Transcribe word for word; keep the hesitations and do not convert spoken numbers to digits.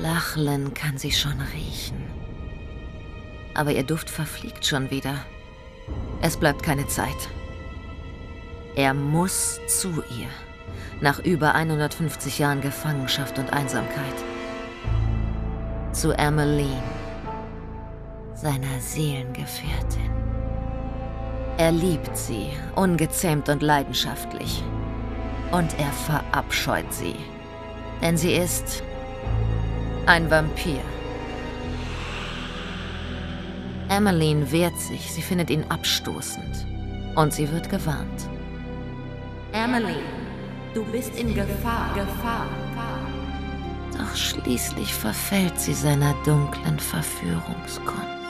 Lachlan kann sie schon riechen. Aber ihr Duft verfliegt schon wieder. Es bleibt keine Zeit. Er muss zu ihr. Nach über hundertfünfzig Jahren Gefangenschaft und Einsamkeit. Zu Emmeline, seiner Seelengefährtin. Er liebt sie, ungezähmt und leidenschaftlich. Und er verabscheut sie. Denn sie ist ein Vampir. Emmeline wehrt sich, sie findet ihn abstoßend. Und sie wird gewarnt. Emmeline, du bist in Gefahr, Gefahr, Gefahr. Doch schließlich verfällt sie seiner dunklen Verführungskunst.